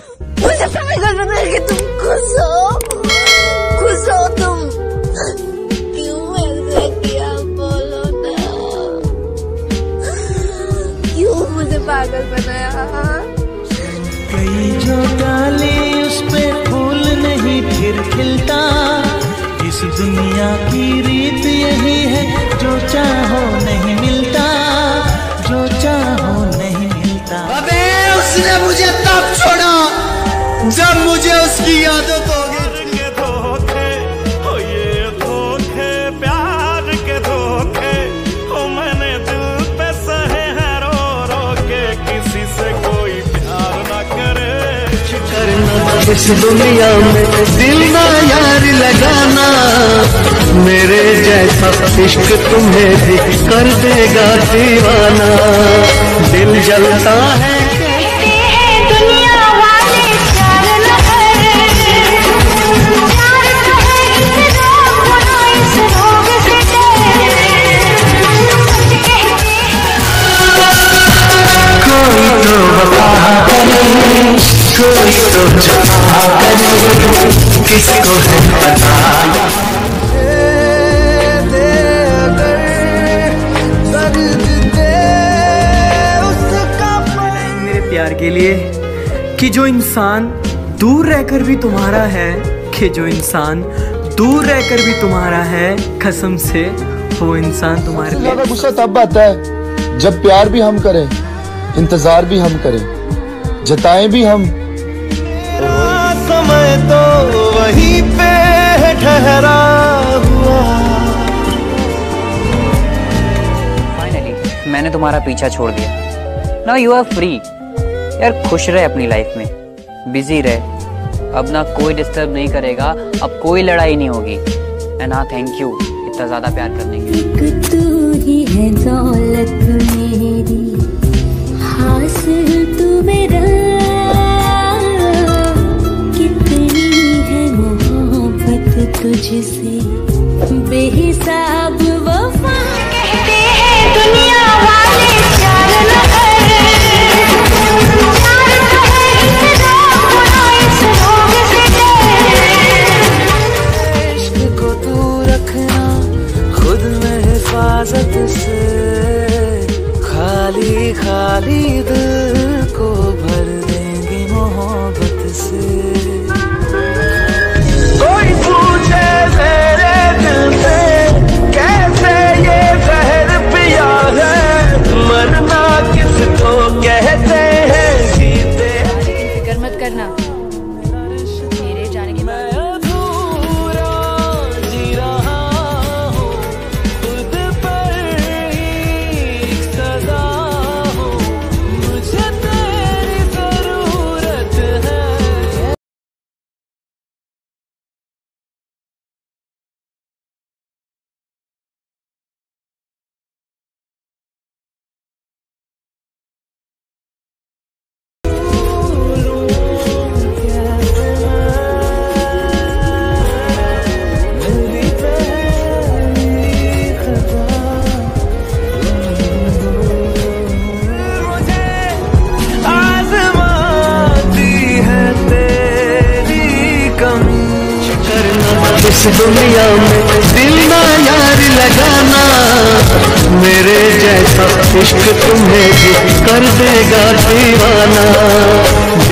मुझे पागल बना के तुम खुश हो तुम। क्यों ऐसा किया बोलो ना, क्यों मुझे पागल बनाया? कई जो डाले उस पे फूल नहीं फिर खिलता, इस दुनिया की रीत यही है, जो चाहो नहीं मिलता, जो चाहो नहीं मिलता। अबे उसने मुझे तब छोड़ा जब मुझे उसकी आदत हो गई। धोखे हो ये धोखे, प्यार के धोखे हो, मैंने दिल पे सहे हैं रो रो के। किसी से कोई प्यार ना करे, करना इस दुनिया में दिल ना यार लगाना, मेरे जैसा इश्क तुम्हें भी कर देगा दीवाना। दिल जलता है कोई तो किसको है पता। मेरे प्यार के लिए कि जो इंसान दूर रहकर भी तुम्हारा है, कि जो इंसान दूर रहकर भी तुम्हारा है, कसम से वो इंसान तुम्हारे लिए। ज्यादा गुस्सा तब आता है जब प्यार भी हम करें, इंतजार भी हम करें, जताएं भी हम। समय तो वहीं पे ठहरा हुआ। फाइनली मैंने तुम्हारा पीछा छोड़ दिया। Now you are free. यार खुश रहे अपनी लाइफ में, बिजी रहे। अब ना कोई डिस्टर्ब नहीं करेगा, अब कोई लड़ाई नहीं होगी। एंड हाँ, थैंक यू इतना ज्यादा प्यार करने के लिए। तू ही है दौलत मेरी, हासिल तू मेरा, कितनी है मोहब्बत तुझसे बेहिसाब वफा। कहते हैं दुनिया वाले प्यार न करे, प्यार तो है इस रोग से डरे। इश्क को तू रखना खुद में हिफाजत से, खाली खाली दिल को भर देंगे मोहब्बत से। कोई पूछे मेरे दिल से कैसे ये जहर पिया है, मरना किसको कहते हैं, जीते। फिक्र मत करना, मेरे जाने के बाद अधूरा जी रहा हूँ, खुद पर ही सजा हूँ, मुझे तेरी जरूरत है। इस दुनिया में दिल ना यार लगाना, मेरे जैसा इश्क तुम्हें भी कर देगा दीवाना।